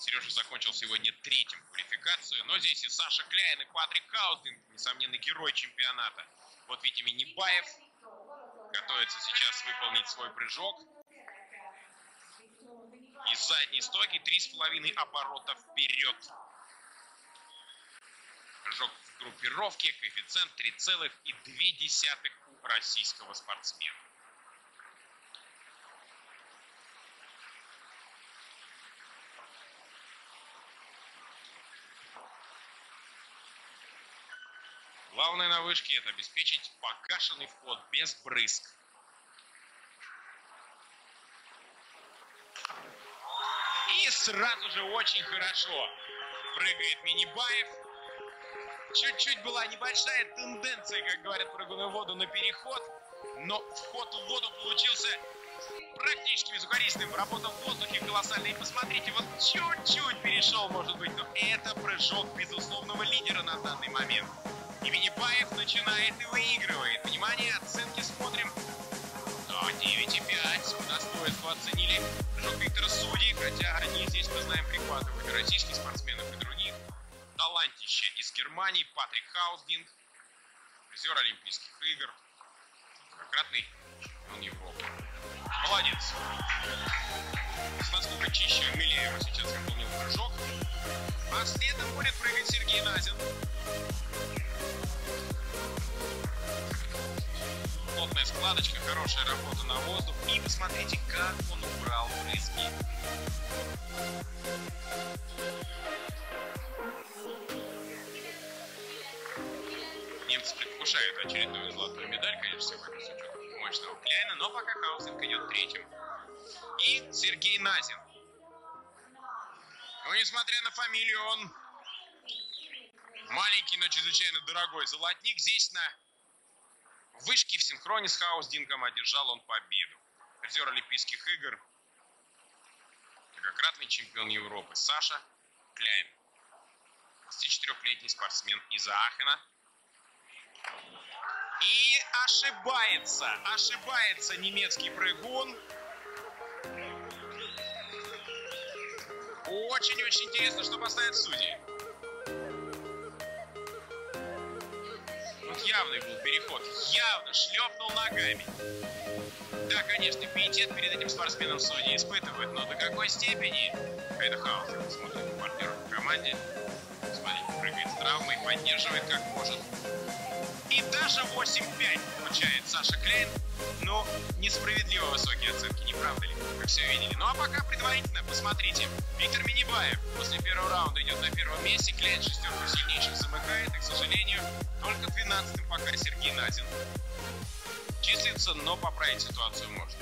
Сережа закончил сегодня третьим квалификацию. Но здесь и Саша Кляйн, и Патрик Хаусдинг, несомненно, герой чемпионата. Вот Витя Минибаев готовится сейчас выполнить свой прыжок. Из задней стойки 3,5 оборота вперед. Прыжок в группировке, коэффициент 3,2 у российского спортсмена. Главное на вышке — это обеспечить погашенный вход без брызг. И сразу же очень хорошо прыгает Минибаев. Чуть-чуть была небольшая тенденция, как говорят прыгуны в воду, на переход. Но вход в воду получился практически безукоризненным. Работал в воздухе колоссально. И посмотрите, вот чуть-чуть перешел, может быть. Но это прыжок безусловного лидера на данный момент. И Минибаев начинает и выигрывает. Внимание, оценки смотрим. Да, 9,5. Достоинство оценили прыжок Виктора Судьи. Хотя они здесь, мы знаем, прихватывают и российских спортсменов, и других. Талантище из Германии Патрик Хаусдинг. Призер Олимпийских игр. Многократный чемпион Европы. Молодец. Насколько чище Милеева сейчас выполнил прыжок. А следом будет прыгать Сергей Назин. Плотная складочка, хорошая работа на воздух. И посмотрите, как он убрал брызги. Немцы предвкушают очередную золотую медаль, конечно, сегодня с учетом мощного Кляйна, но пока Хаусдинг идет третьим. И Сергей Назин. Но несмотря на фамилию, он маленький, но чрезвычайно дорогой золотник. Здесь на вышке в синхроне с Хаусдингом одержал он победу. Призер Олимпийских игр, многократный чемпион Европы Саша Кляйн. 24-летний спортсмен из Аахена. И ошибается немецкий прыгун. Очень-очень интересно, что поставят судьи. Явный был переход, явно шлепнул ногами. Да, конечно, пиетет перед этим спортсменом судьи испытывают, но до какой степени? Это Хаусдинг смотрит на партнеров по команде. Смотрите, прыгает с травмой, поддерживает как может. И даже 8,5 получает Саша Кляйн. Но несправедливо высокие оценки, не правда ли? Как все видели. Ну а пока предварительно, посмотрите. Виктор Минибаев после первого раунда идет на первом месте. Кляйн шестерку сильнейших замыкает. И, к сожалению, только 12-м пока Сергей Назин числится, но поправить ситуацию можно.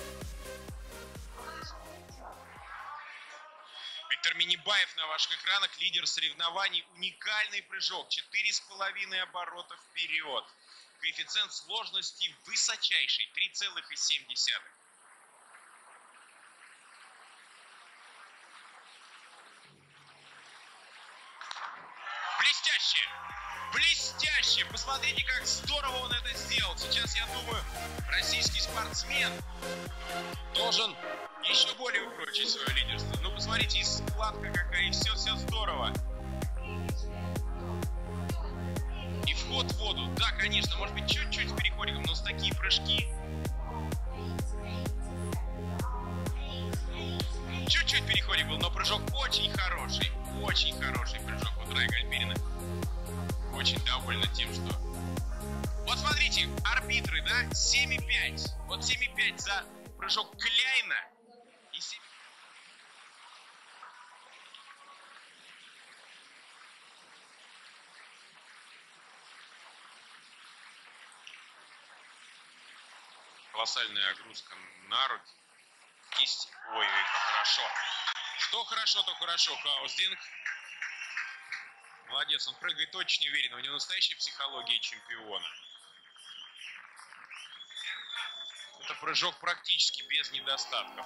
Виктор Минибаев на ваших экранах, лидер соревнований. Уникальный прыжок, 4,5 оборота вперед. Коэффициент сложности высочайший, 3,7. Блестяще! Блестяще! Посмотрите, как здорово он это сделал. Сейчас, я думаю, российский спортсмен должен еще более упрочить свое лидерство. Ну, посмотрите, и складка какая, и все здорово. И вход в воду, да, конечно, может быть, чуть-чуть с переходиком, но с такие прыжки. Чуть-чуть переходик был, но прыжок очень хороший прыжок у Драйга Альперина. Очень довольна тем, что... Вот смотрите, арбитры, да, 7,5. Вот 7,5 за прыжок Кляйна. И 7... Колоссальная огрузка на руки, кисть. Ой, как хорошо. Что хорошо, то хорошо. Хаусдинг. Молодец, он прыгает очень уверенно. У него настоящая психология чемпиона. Это прыжок практически без недостатков.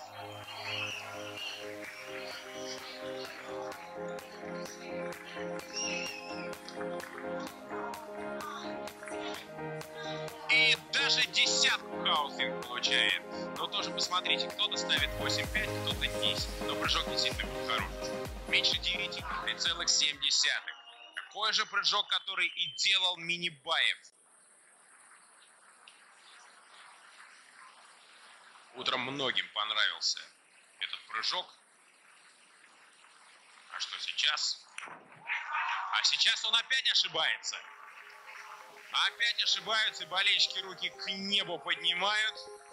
И даже десятку Хаусдинг получает. Но тоже посмотрите, кто-то ставит 8,5, кто-то 10. Но прыжок действительно был хороший. меньше 9, 3,7. Такой же прыжок, который и делал Минибаев. Утром многим понравился этот прыжок. А что сейчас? А сейчас он опять ошибается. Опять ошибаются, и болельщики руки к небу поднимают.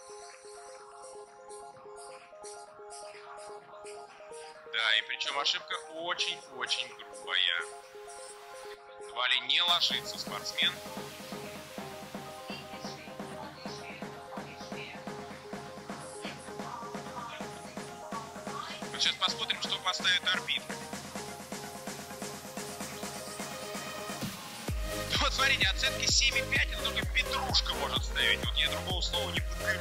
Да, и причем ошибка очень-очень грубая. Едва ли не ложится спортсмен. Вот сейчас посмотрим, что поставит арбитр. Вот смотрите, оценки 7,5 это только Петрушка может ставить. Вот я другого слова не подберу.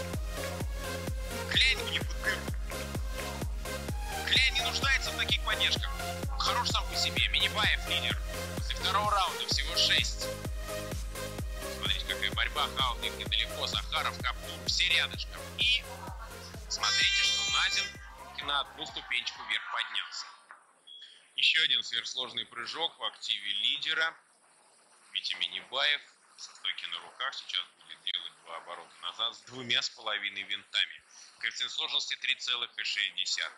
Кляйн не подберу. Кляйн не нуждается в таких поддержках. Хорош сам по себе. Минибаев лидер. После второго раунда всего 6. Смотрите, какая борьба. Хаутник недалеко. Захаров, Каптур, все рядышком. И смотрите, что Назин на одну ступенечку вверх поднялся. Еще один сверхсложный прыжок в активе лидера. Витя Минибаев со стойки на руках сейчас будет делать 2 оборота назад с 2,5 винтами. Коэффициент сложности 3,6.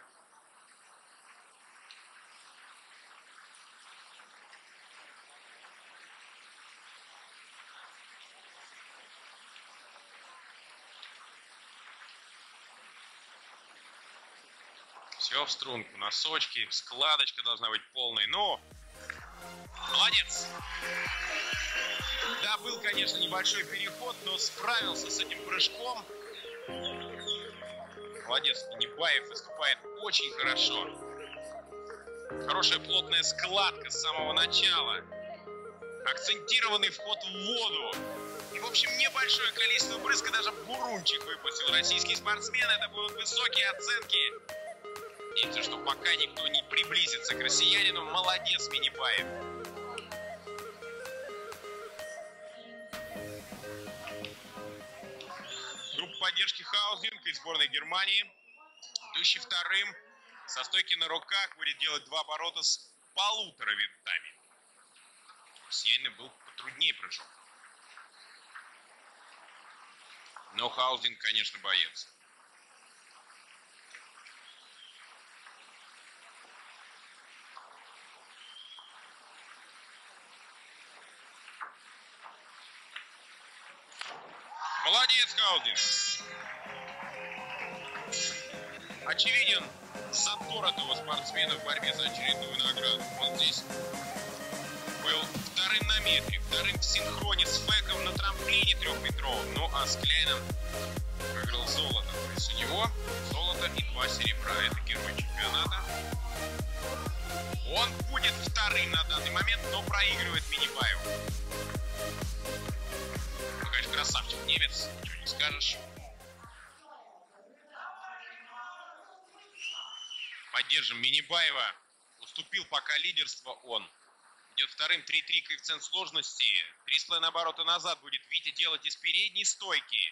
Все в струнку, носочки, складочка должна быть полной. Ну, молодец! Да, был, конечно, небольшой переход, но справился с этим прыжком. Молодец, Минибаев выступает очень хорошо. Хорошая плотная складка с самого начала. Акцентированный вход в воду. И, в общем, небольшое количество брызг, и даже бурунчик выпустил российский спортсмен. Это будут высокие оценки. Видите, что пока никто не приблизится к россиянину. Молодец, Минибаев. Группа поддержки Хаузинг из сборной Германии. Идущий вторым со стойки на руках будет делать 2 оборота с 1,5 винтами. У россиянина был потруднее прыжок. Но Хаузинг, конечно, боец. Молодец, Хаузинг. Очевиден задор этого спортсмена в борьбе за очередную награду. Он здесь был вторым на метре, вторым в синхроне с Феком на трамплине 3-метровом. Ну а с Кляйном выиграл золото. То есть у него золото и 2 серебра. Это герой чемпионата. Он будет вторым на данный момент, но проигрывает Минибаеву. Ну, конечно, красавчик немец, ничего не скажешь. Поддержим Минибаева. Уступил пока лидерство он. Идет вторым, 3,3 коэффициент сложности. 3,5 оборота назад будет Витя делать из передней стойки.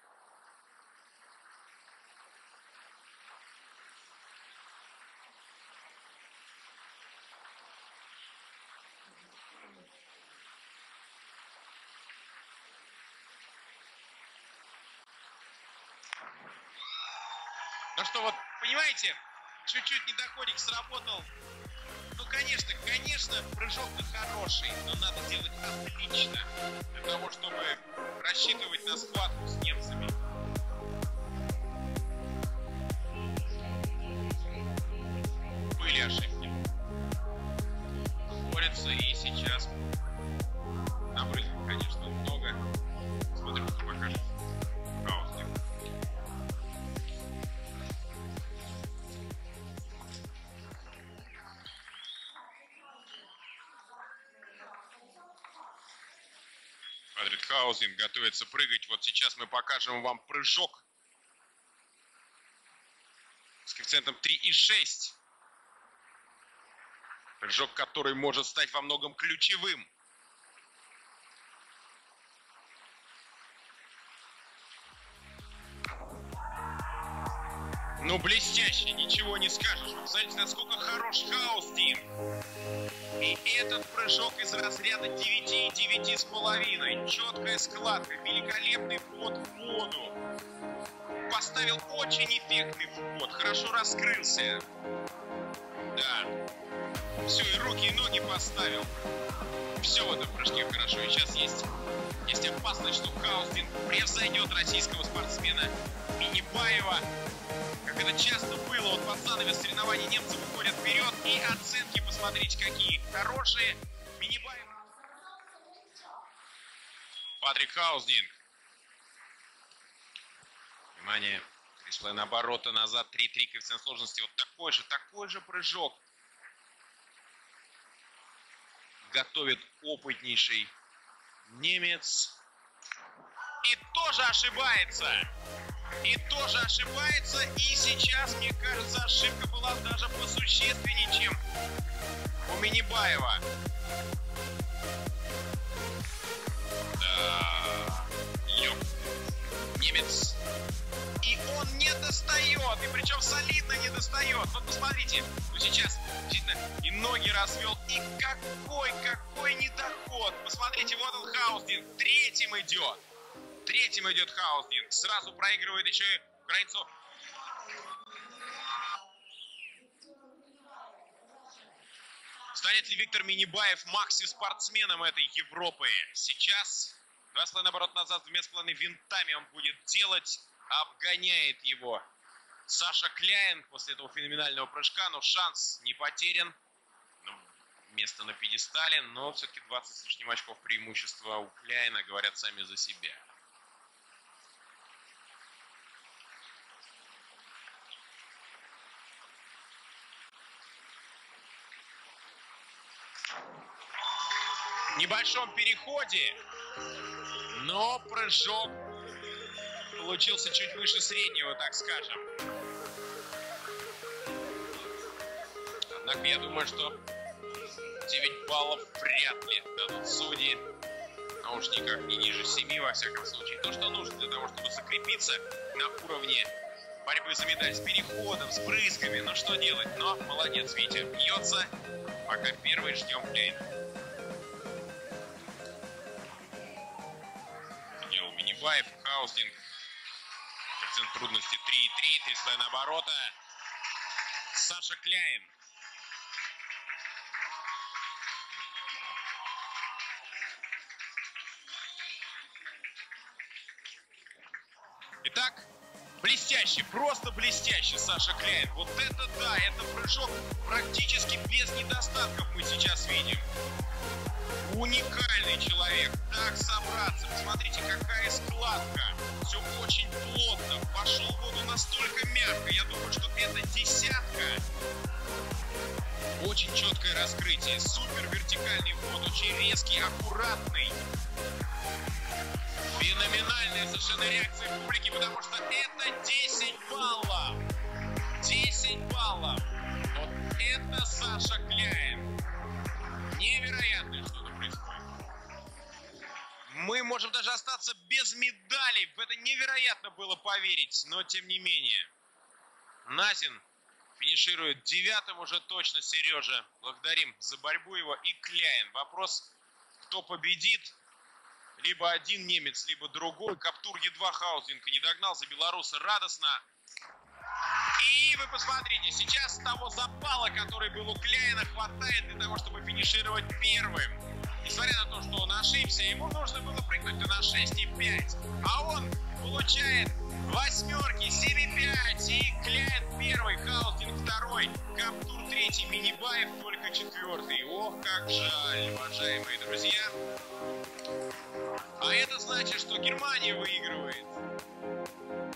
Ну что, вот, понимаете, чуть-чуть недоходик сработал. Ну, конечно, прыжок-то хороший, но надо делать отлично. Для того, чтобы рассчитывать на схватку с немцами. Были ошибки. Борются и сейчас. Набрызгов, конечно, много. Смотрим, что покажет. Хаузинг готовится прыгать. Вот сейчас мы покажем вам прыжок с коэффициентом 3,6. Прыжок, который может стать во многом ключевым. Ну, блестяще, ничего не скажешь. Вы посмотрите, насколько хорош Хаустинг. И этот прыжок из разряда 9 и 9,5. Четкая складка, великолепный вход в воду. Поставил очень эффектный вход, хорошо раскрылся. Да. Все, и руки, и ноги поставил. Все в этом прыжке хорошо. И сейчас есть опасность, что Хаустинг превзойдет российского спортсмена Миннибаева. Как это часто было, вот под занавес соревнований немцы выходят вперед. И оценки, посмотрите, какие хорошие. Миннибаев. Патрик Хаустинг. Внимание. 3,5 оборота назад. 3,3 коэффициент сложности. Вот такой же прыжок. Готовит опытнейший немец. И тоже ошибается. И сейчас, мне кажется, ошибка была даже посущественнее, чем у Миннибаева. Да. Немец. И он не достает. И причем солидно не достает. Вот посмотрите. Сейчас действительно и ноги развел. И какой недоход. Посмотрите, вот он Хаустинг. Третьим идет Хаустинг. Сразу проигрывает еще и границу. Станет ли Виктор Миннибаев макси-спортсменом этой Европы? Сейчас 2,5 оборот назад, 2,5 винтами он будет делать. Обгоняет его Саша Кляйн после этого феноменального прыжка. Но шанс не потерян. Место на пьедестале. Но все-таки 20 с лишним очков преимущества у Кляйна говорят сами за себя. В небольшом переходе. Но прыжок получился чуть выше среднего, так скажем. Однако я думаю, что 9 баллов вряд ли дадут судьи. Но уж никак не ниже 7, во всяком случае. То, что нужно для того, чтобы закрепиться на уровне борьбы за медаль с переходом, с брызгами. Ну что делать? Но молодец, Витя бьется. Пока первый ждем Кляйн. Делал Миннибаев, Хаустинг. Коэффициент трудности 3,3, 3,5 оборота. Саша Кляйн. Итак, блестящий, просто блестящий Саша Кляйн. Вот это да, это прыжок практически без недостатков мы сейчас видим. Уникальный человек. Так собраться. Посмотрите, какая складка. Все очень плотно. Пошел в воду настолько мягко. Я думаю, что это десятка. Очень четкое раскрытие. Супер вертикальный вход. Очень резкий, аккуратный. Феноменальная совершенно реакция публики, потому что это 10 баллов. 10 баллов. Вот это Саша Кляйн. Невероятное что-то происходит. Мы можем даже остаться без медалей. В это невероятно было поверить, но тем не менее. Назин финиширует 9-м уже точно, Сережа. Благодарим за борьбу его. И Кляйн. Вопрос, кто победит. Либо один немец, либо другой. Каптур едва Хаустинга не догнал. За белоруса радостно. И вы посмотрите, сейчас того запала, который был у Кляйна, хватает для того, чтобы финишировать первым. Несмотря на то, что он ошибся, ему нужно было прыгнуть на 6,5. А он получает восьмерки, 7,5. И Кляйн первый, Хаустинг второй, Каптур третий, Миннибаев только четвертый. Ох, как жаль, уважаемые друзья. А это значит, что Германия выигрывает.